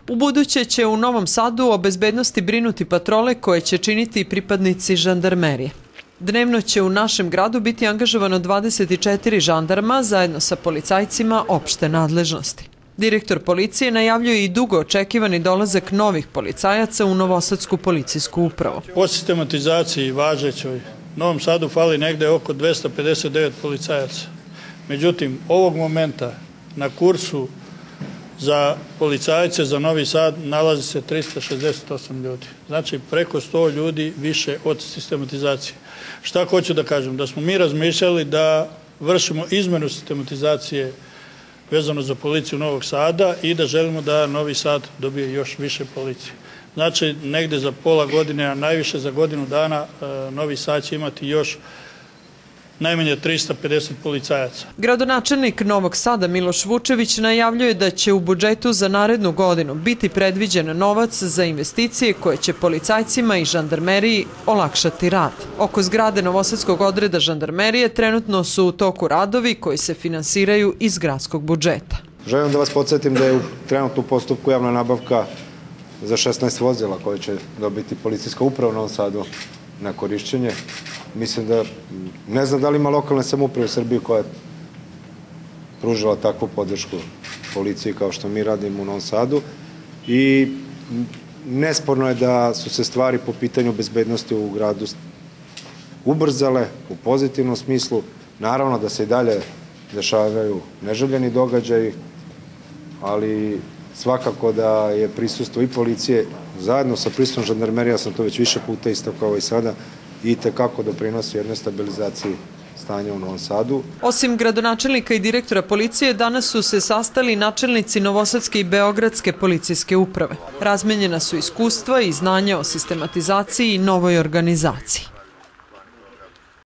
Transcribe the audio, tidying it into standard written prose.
Ubuduće će u Novom Sadu o bezbednosti brinuti patrole koje će činiti pripadnici žandarmerije. Dnevno će u našem gradu biti angažovano 24 žandarma zajedno sa policajcima opšte nadležnosti. Direktor policije najavljuje i dugo očekivani dolazak novih policajaca u Novosadsku policijsku upravu. Po sistematizaciji važećoj Novom Sadu fali negde oko 259 policajaca. Međutim, ovog momenta na kursu za policajce za Novi Sad nalazi se 368 ljudi. Znači preko 100 ljudi više od sistematizacije. Šta hoću da kažem? Da smo mi razmišljali da vršimo izmenu sistematizacije vezano za policiju Novog Sada i da želimo da Novi Sad dobije još više policije. Znači negde za pola godine, a najviše za godinu dana Novi Sad će imati još najmanje 350 policajaca. Gradonačelnik Novog Sada Miloš Vučević najavljuje da će u budžetu za narednu godinu biti predviđen novac za investicije koje će policajcima i žandarmeriji olakšati rad. Oko zgrade Novosadskog odreda žandarmerije trenutno su u toku radovi koji se finansiraju iz gradskog budžeta. Želim da vas podsjetim da je trenutno u postupku javna nabavka za 16 vozila koje će dobiti policijska uprava u Novom Sadu na korišćenje. Mislim da, ne znam da li ima lokalne samouprave u Srbiji koja je pružila takvu podršku policiji kao što mi radimo u Novom Sadu i nesporno je da su se stvari po pitanju bezbednosti u gradu ubrzale u pozitivnom smislu. Naravno da se i dalje dešavaju neželjeni događaji, ali svakako da je prisustvo i policije zajedno sa prisustvom žandarmerije, ja sam to već više puta istakao i sada, i tekako doprinosi jednoj stabilizaciji stanja u Novom Sadu. Osim gradonačelnika i direktora policije, danas su se sastali načelnici Novosadske i Beogradske policijske uprave. Razmenjena su iskustva i znanja o sistematizaciji i novoj organizaciji.